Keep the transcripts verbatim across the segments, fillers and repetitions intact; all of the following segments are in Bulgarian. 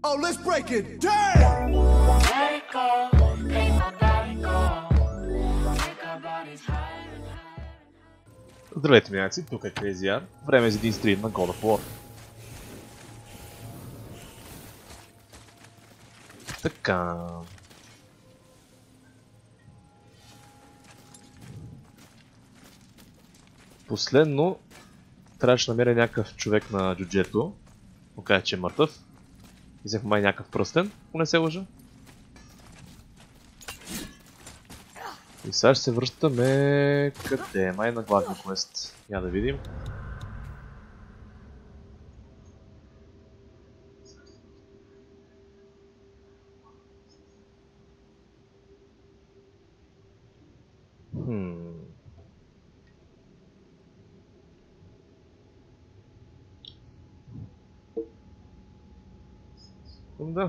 Oh, let's break it. Damn! Let it go, make my body go. Make our bodies higher. Здравейте, мияци, тук е Crazy R. Време е за един стрим на God of War. Така... Последно трябваше да намеря някакъв човек на джуджето. Оказа, че е мъртъв. Взех май някакъв пръстен, ако не се лъжа. И сега ще се връщаме... Къде? Май на главния квест. Я да видим. Хм... Да.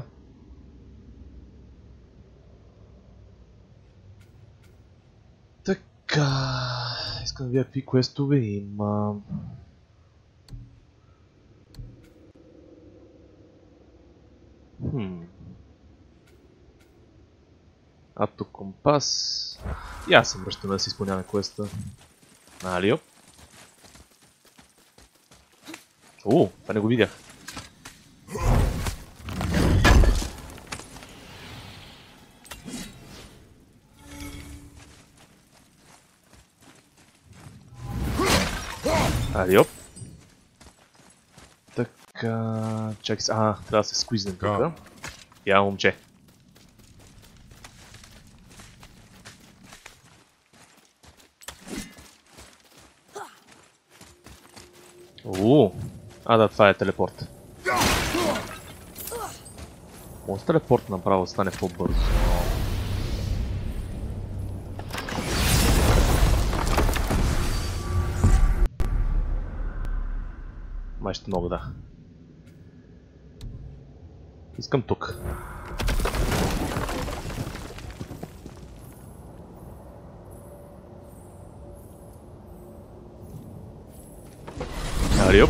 Така... Искам да видя какви квестове има. Хм... Апто компас... И аз съм връщам да си изпълняваме квеста. Нали, оп? О, това не го видях. Али, оп. Така... Чакай се... А, трябва да се сквизнем тук. Я, момче. Уу. А, да, това е телепорт. Може телепорт направо да стане по-бързо. Май ще мога, да. Искам тук. Ариоп.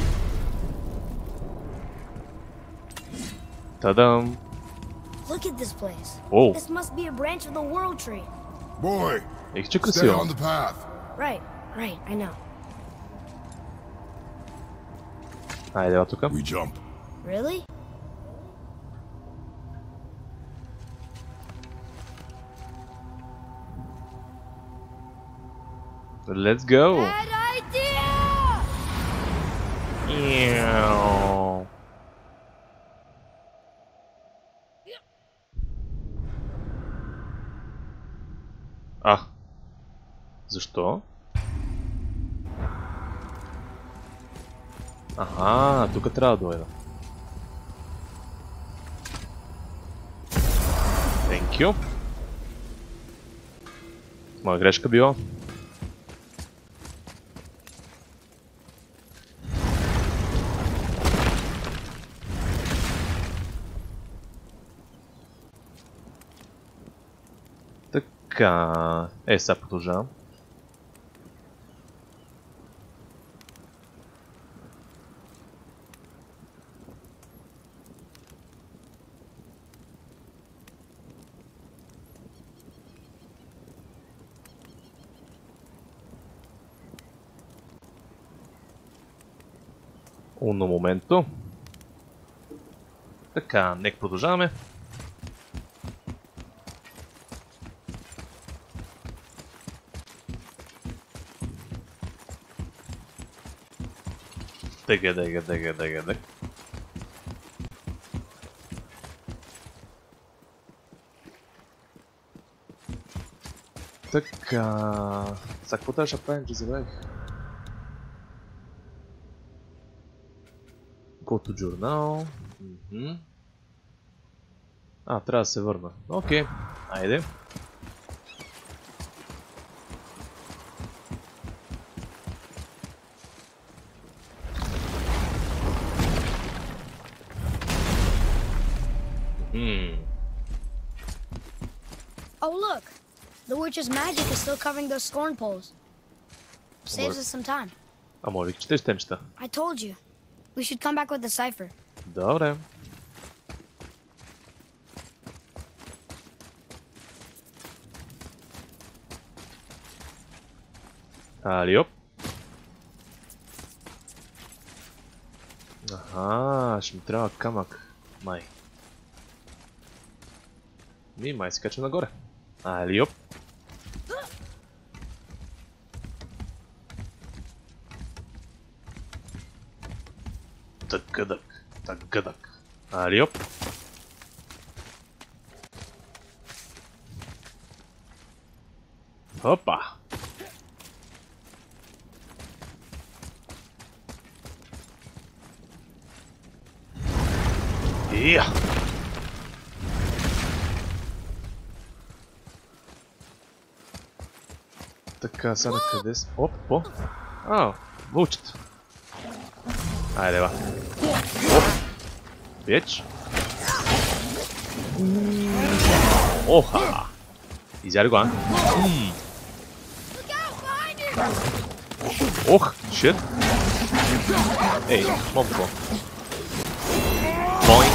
Тадам. Look at this place. Oh. This must be a branch of the World Tree. Boy, Ех, че stay красиво. on the path. Right, right, I know. Айде, ела тук. We jump. Really? Let's go. Bad idea! Мяу. А. Защо? Аха, тук трябва да дойда. Thank you. Моя грешка била. Така... Е, сега продължавам. Uno momento. Така, нека продължаваме. Дега, дега, дега, дега, дега. Така... Сега какво трябваше да правим, че забравих? Go to journal. Mm-hmm. А, трябва да се върна. Окей, okay. Айде. Hmm. Oh, look! The witch's magic is still covering those scorn poles. Saves us some time. А може ли четеш темчета? I told you. We should come back with the cipher. Добре. Али оп. Аха, ще ми трябва камък. Май. Ми, май се кача нагоре. Али оп. Тъкъдък, тъкъдък. Али оп. Опа. Ия. Така, сега на къде с... Оп, по? А, вълчета. Айде, ба. Оп. Бич. Оха. Изяли го, а? Ммм. Ох, шит. Ей, момко. Бойнг.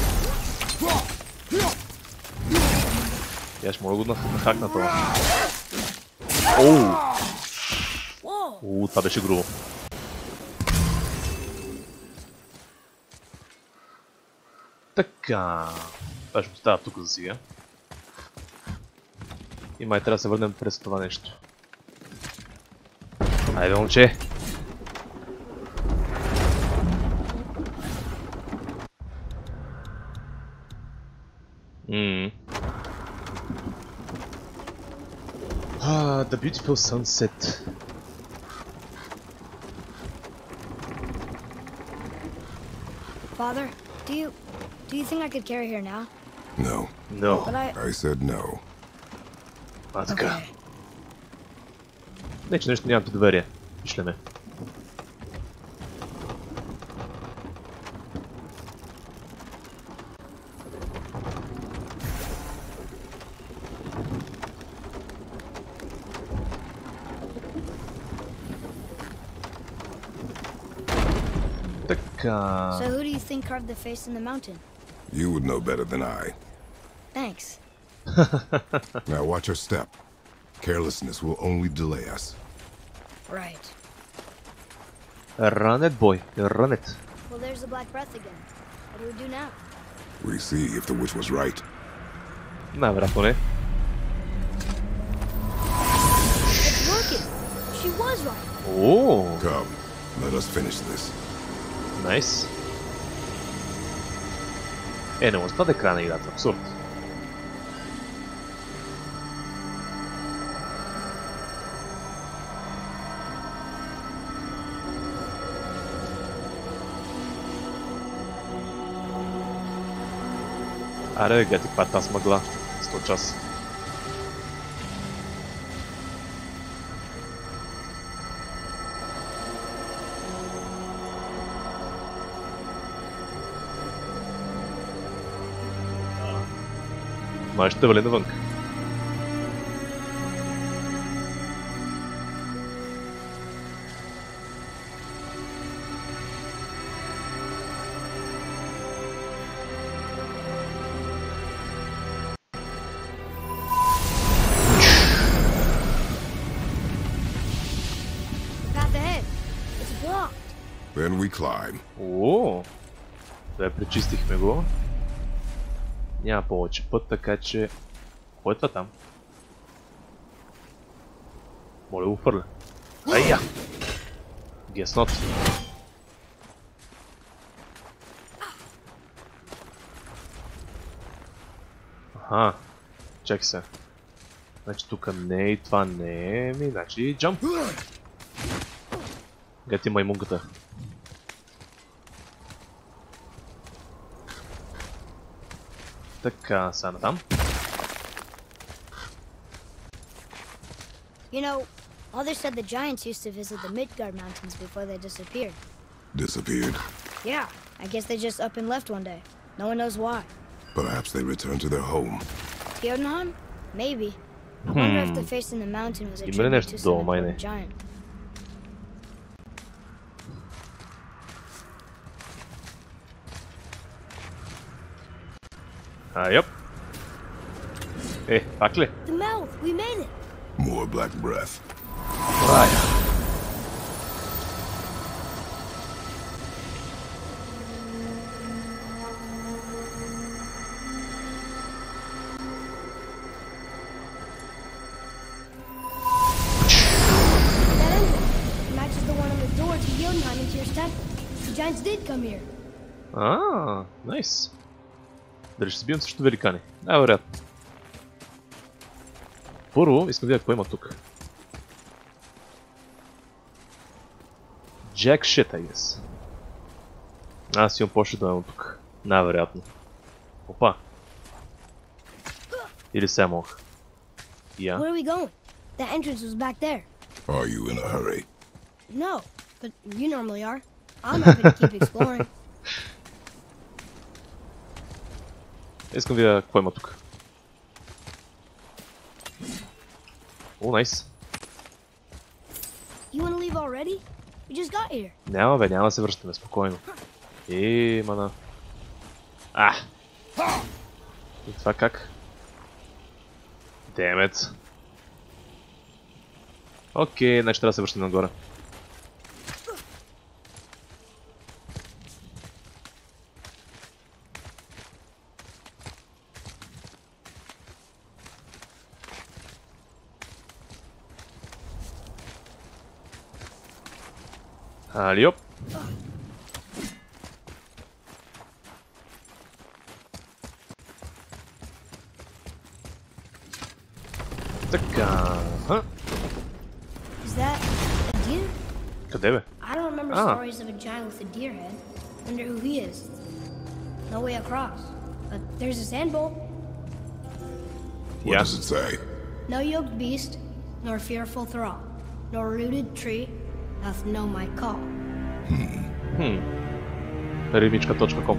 Я ще мога го нахакна това. Оу. Оу, това беше грубо. Така. Това ще остава тук за сега. И май трябва да се върнем през това нещо. Айде, момче! Ммм. Ah, the beautiful sunset. Father, do you do you think I could carry her now? No. No. But I I said no. А, така. Okay. Не, че нещо нямам доверие. Виждаме. Така. So who do you think carved the face in the mountain? You would know better than I. Thanks. Now watch your step. Carelessness will only delay us. Right. Run it, boy. Run it. Well, there's the black breath again. What do we do now? We see if the witch was right. Най-вероятно не. It's working. She was right. Ооо. Come, let us finish this. Найс. Е, не може това да е края на играта. Абсурд. Аре, бе, гати, каква тази мъгла. сто часа. Май ще вали навънка. Path ahead. It's blocked. Then we climb. Ооо. Да, пречистихме го. Няма повече път, така че... Кой е това там? Моля го фърля. Айя! Guess not. Аха. Чакай се. Значи тук не е и това не е. Ми, значи джамп. Гати маймунгата. Така, сега натам. You know, Mother said the giants used to visit the Midgard Mountains before they disappeared. Disappeared. Yeah, I guess they just up and left one day. No one knows why. Perhaps they returned to their home. Jotunheim? Maybe. I wonder if the face in the mountain was a Има ли tribute нещо to долу, some май не? important giant. А, йоп. Е, пак ли? The mouth! We made it! More black breath. Рая. come here. А, найс. Дали ще се бием срещу великани? Най-вероятно. Първо, искам да видя какво има тук. Jack shit, I guess. Аз имам по-ще да имам тук. Най-вероятно. Опа. Или се мог. Я. Where are we going? The entrance was back there. Are you in a hurry? No, but you normally are. I'm happy to keep exploring. Искам да видя какво има тук. О, найс. You wanna leave already? We just got here. Няма бе, няма да се връщаме, спокойно. Еee, мана. А! И това как? Демет. Окей, значи трябва да се връщаме нагоре. Али оп. Така. Ха? Is that a deer? Къде бе? I don't remember Ah. stories of a giant with a deer head. Wonder who he is. No way across. But there's a sand bowl. What Yeah. does it say? No yoked beast, nor fearful thrall, nor rooted tree doth know my call. Хм. Римичка точка ком.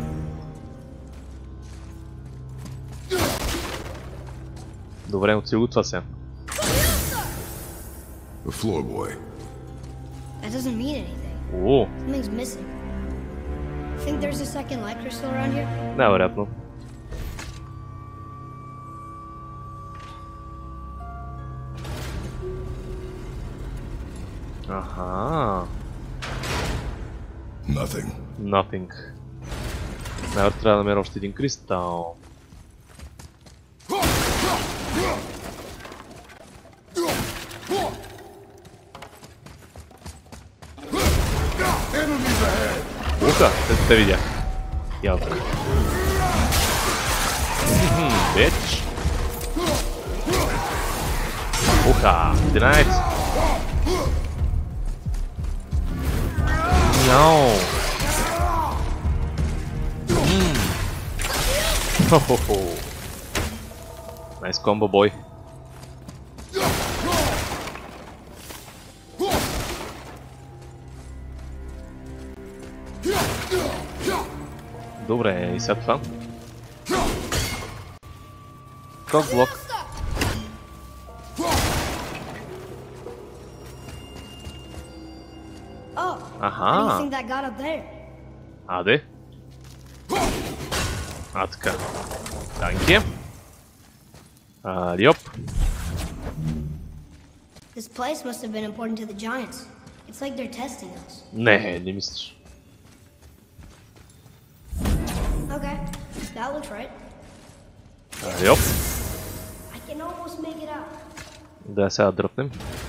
Добре, отси го това сега. The floor boy. That doesn't mean anything. О, Something's missing. Think there's a second light crystal around here? най-вероятно. Аха. Nothing. Nothing. Най-вероятно трябва да намеря още един кристал. Уха, те те видях. Ялко. Бич. Уха, динайт. Мяу. Хо-хо-хо. Найс комбо, бой. Добре, и сега това. Кок блок. Oh, Аха. how do you think that got up there? Аде. А, така. Данки. Адиоп. This place must have been important to the giants. It's like they're testing us. Не, не мислиш. Okay, that looks right. Адиоп. I can almost make it out. Да, сега дръпнем.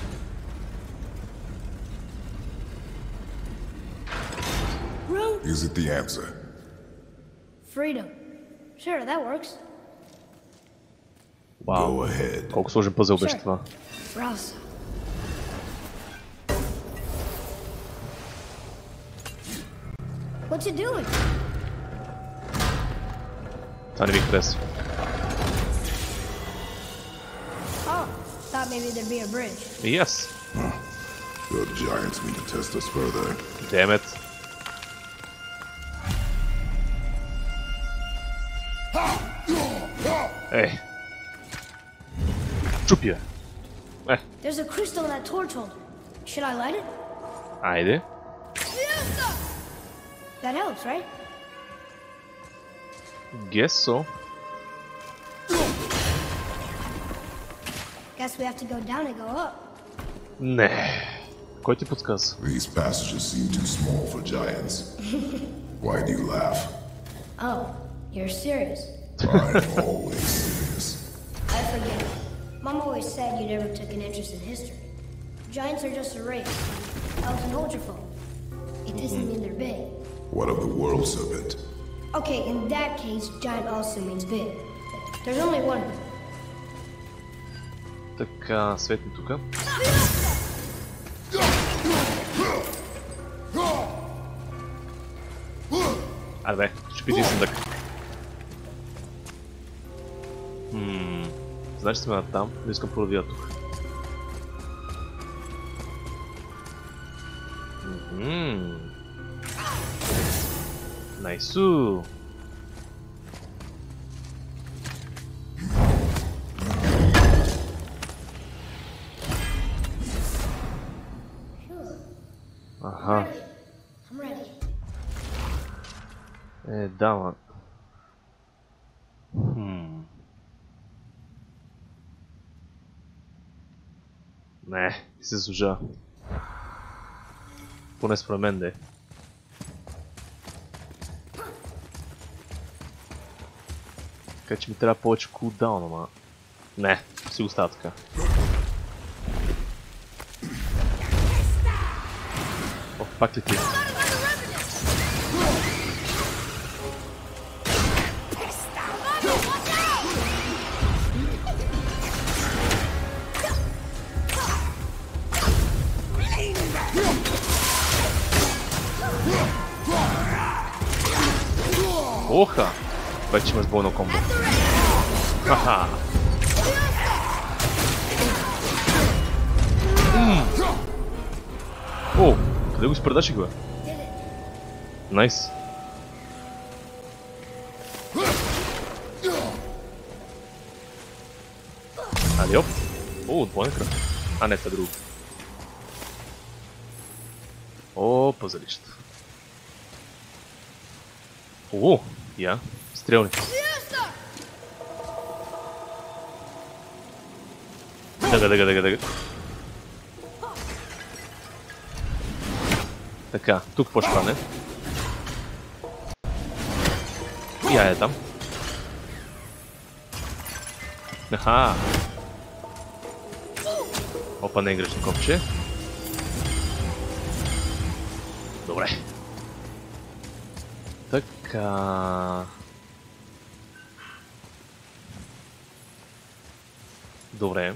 Room Is it the answer? freedom. Sure, that works. Вау. Go ahead. Колко сложен пъзел беше Sure. това. Rouse. What you doing? Това не ми хареса. Oh, thought maybe there'd be a bridge. Yes. The giants mean to test us further. Damn it. Е. Чупи я. Е, There's a crystal in that torch holder. Should I light it? айде. That helps, right? Guess so. Guess we have to go down and go up. Не. Кой ти подсказа? These passages seem too small for giants. Why do you laugh? Oh, you're serious. I'm always serious. I forget. Mom always said you never took an interest in history. Giants are just a race. Elves and Ultrafolk. It doesn't mean they're big. What of the world serpent? Okay, in that case, giant also means big. There's only one. Така, светни тука. Аре бе, ще пити съндък. Хмм... Значи сме на там, но искам първо да видя тук. Ммм... Найсу! Аха. I'm ready. Е, да, ма. Хм. Не, не се заслужава. Поне според мен да е. Така че ми трябва повече кулдаун, ама... Не, си го става така. О, пак ли ти? Оха! Вече има сбойно комбо. Хаха! Ммм! О! Къде го изпредаши го бе? Найс! Али оп! О, двойна кръв. А не, това друго. О, пазалища. О, я, стрелни. Дага, дага, дага, дага. Така, тук какво ще стане? И айде там. Аха! Опа, не играш на копче. Добре. Така... Добре.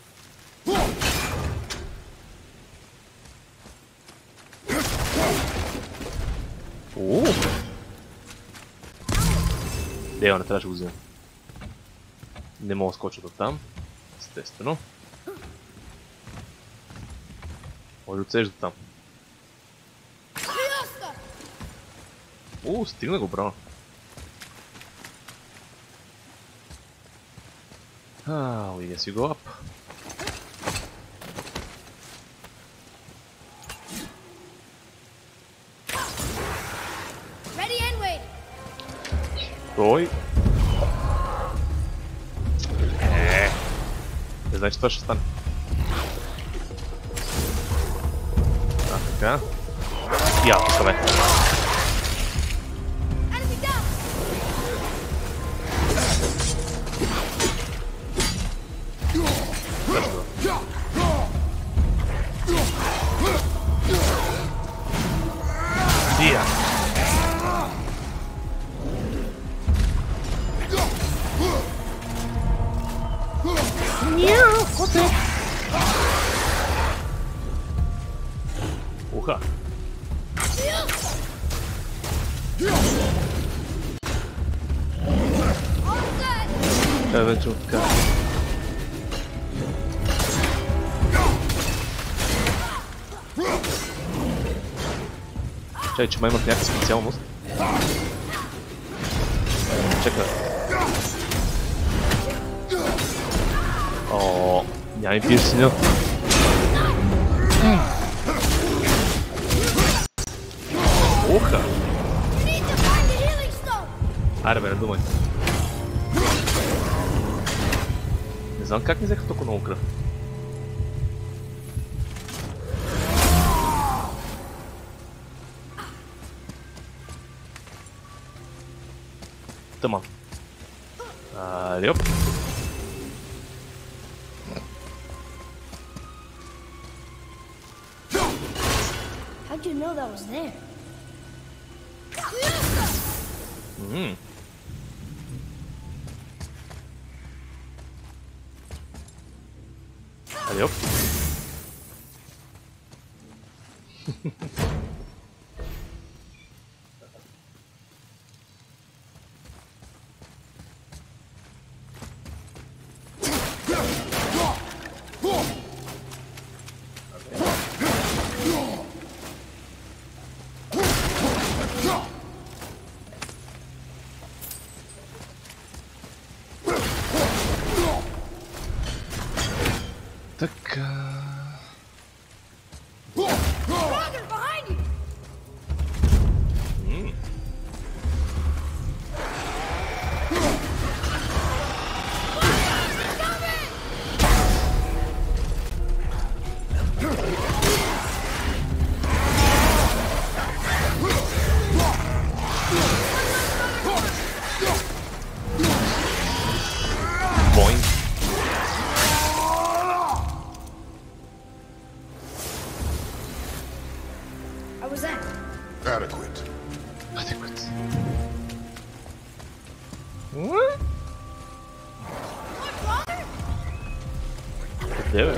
Ооо! Дева, не трябваше го взема. Не мога да скоча до там. Естествено. Може да отсеш до там. О, стигна го, браво. Ah, we guess you go up. Ready and wait. Стой. Е, не знаеш, това ще стане. А, така. Я, пускаме. Уха. Е, вече така. Чай, че май имат някаква специалност. Чекай. О, няма ми пиеш синя. Оха! Аре бе, не думай. Не знам как не взеха толкова много кръв. Тъман. Али оп. How'd you know that was there? Ммм. Алло. Така. Brother, behind you! Boing. How was that? Adequate. Adequate. What? There.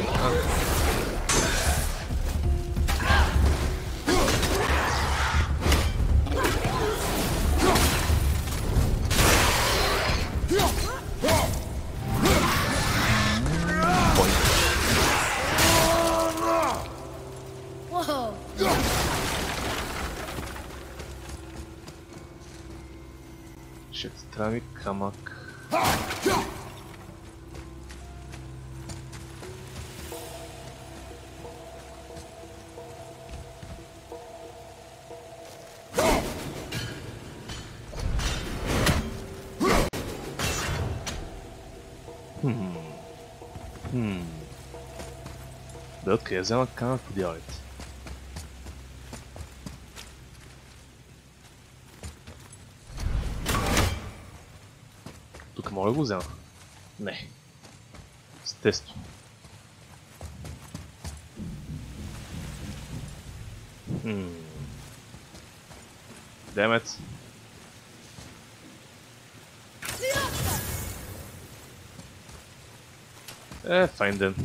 Whoa! Ще трябва ми камък. Хм. Хм. Да, откъде взема камък по дяволите? Тук мога да го взема? Не. Естествено. Хм. Демет. Е, файн ден.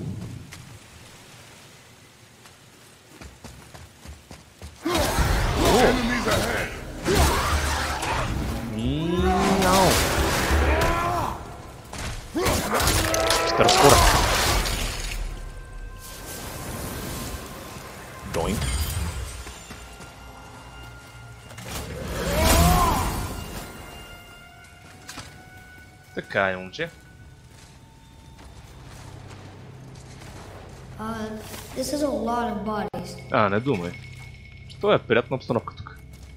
Enemies ahead. Мяу. Ще разкора. Доинг. Така е, момче. Uh, this is a lot of bodies. А, не думай. Това е приятна обстановка тук.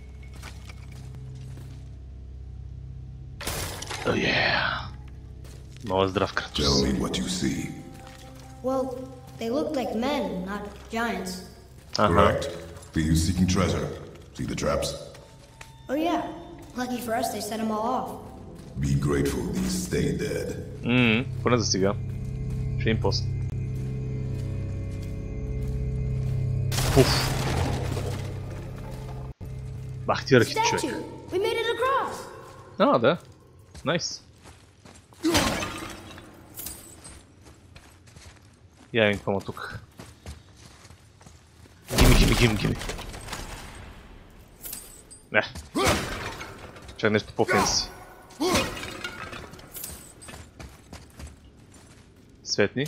О, oh, yeah. Много здрав Tell Кратос. me what you see. Well, they look like men, not giants. Ага. Correct. The you seeking treasure. See the traps? Oh yeah. Lucky for us, they set them all off. Be grateful these stay dead. Ммм, поне за сега. Ще им после. Уф. Бах ти ръки, човек. Statue! We made it across! А, да. Найс. Я им какво тук. Гими, гими, гими, гими. Не. Чай нещо по-фенси. Светни.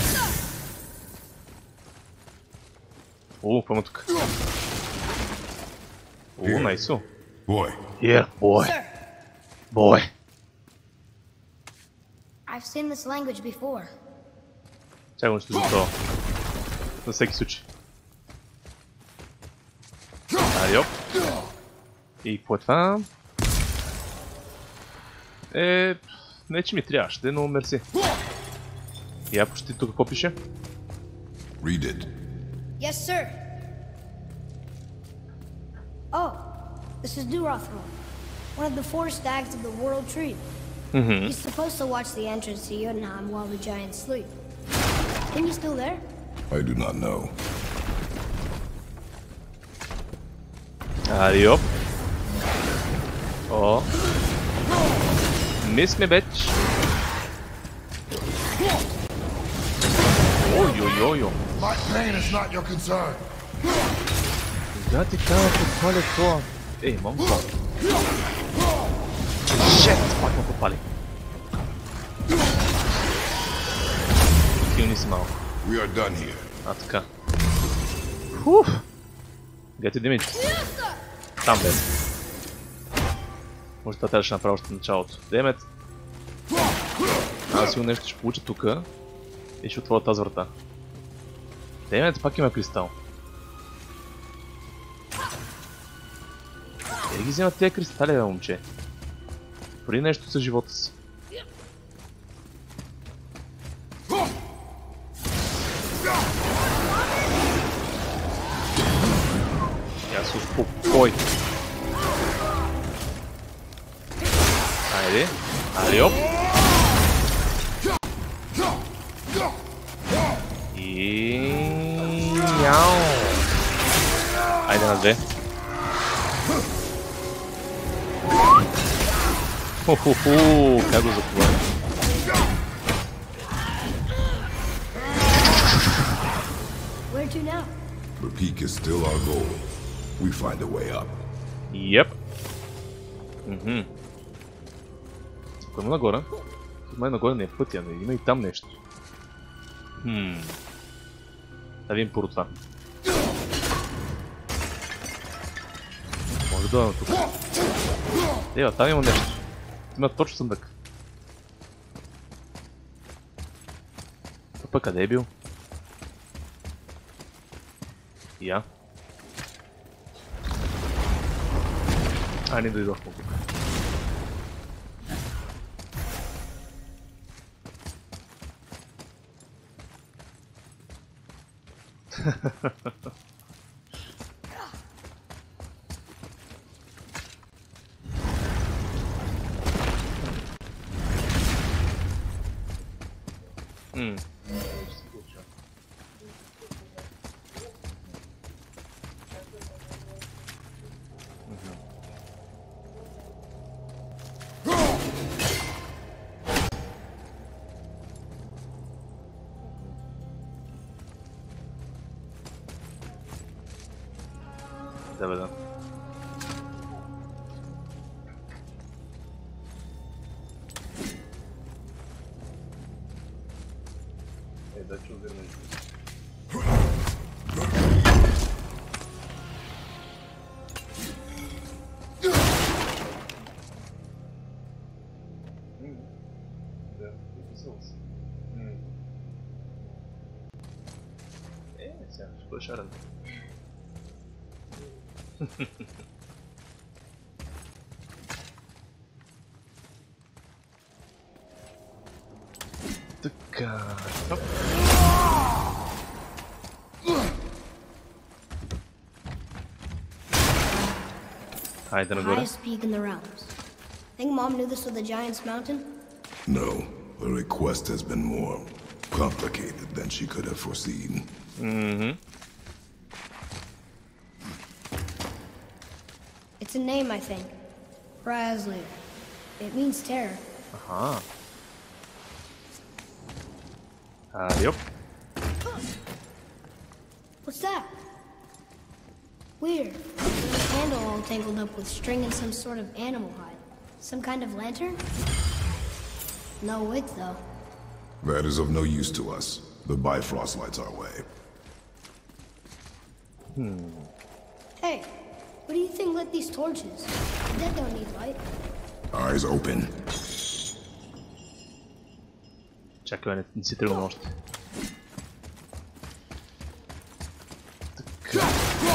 О, какво тук? О, найсо. Boy, Here, boy. Boy. I've seen this language before. Чакай нещо за това. На всеки случай. Айоп. И какво е това? Е, не че ми трябваше, но мерси. Я почти тук какво пише? read it. Yes, sir. Oh, this is Durothor, one of the four stags of the World Tree. Mm-hmm. He's supposed to watch the entrance to Jotunheim while the giants sleep. Think he's still there? I do not know. Айоп. О. Miss me, bitch. Ой-ой-ой. My pain is not your concern. Да ти казвам, подпали това. Ей, мам това. Шет, пак ме подпали. Хилни си малко. We are done here. А, така. Фуф. Где ти, Димич? Там бе. Може това трябваше да направя още в началото. Демет. Аз сигурно нещо ще получа тука. И ще отворя тази врата. Демет, пак има кристал. Те ги вземат тези кристали, бе, момче. Пори нещо за живота си. Я се успокой. Айде. Айде, оп. И... Яу. Айде на две. Хо-хо-хо, как го захвана. Where to now? The peak is still our goal. We find a way up. Yep. Мхм. Ако има нагоре, има и нагоре не е пътя, но има и там нещо. Хм. Да видим първо това. Може да дойдем тук. Ева, там има нещо. Има точно съндък. Това пък къде е бил? Я. А, не дойдохме тук. Ммм. Да, бе, да. Е, да, че уверен. Да, записал се. Е, сега, ще бъде шарен. Така. Оп. Хайде нагоре. Highest peak in the realms. Think Mom knew this was the Giant's Mountain? No, the request has been more complicated than she could have foreseen. Mm-hmm. It's a name, I think. Razzly. It means terror. Ага. А, йоп. What's that? Weird. There's a handle all tangled up with string and some sort of animal hide. Some kind of lantern? No wick, though. That is of no use to us. The Bifrost lights our way. Hey, what do you think lit these torches? The dead don't need light. Eyes open. Чакай, не, не си тръгвам още. Така.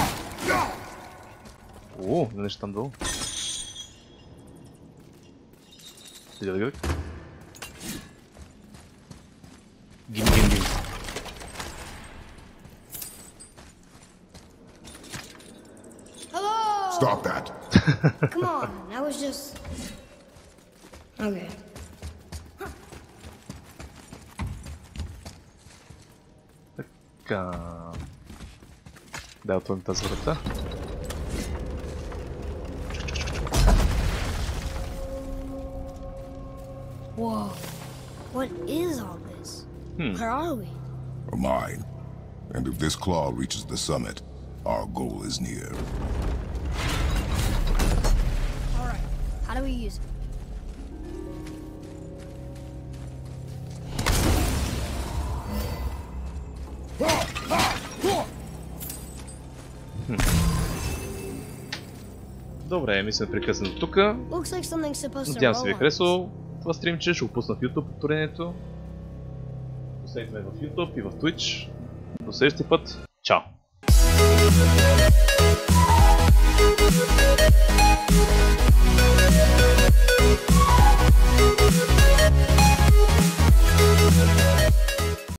О, нещо там долу. Сега да гледах. Гим, гим, гим. Hello! Stop that. Come on, I was just... Okay. Така. Да, отворим тази врата. Whoa. What is all this? Hmm. Where are we? A mine. And if this claw reaches the summit, our goal is near. Alright. How do we use it? Добре, мисля да прекъснем тук. Looks like something's supposed to Надявам се ви е roll on us. харесало това стримче, ще го пусна в YouTube повторението. Последвайте ме в YouTube и в Twitch. До следващия път. Чао!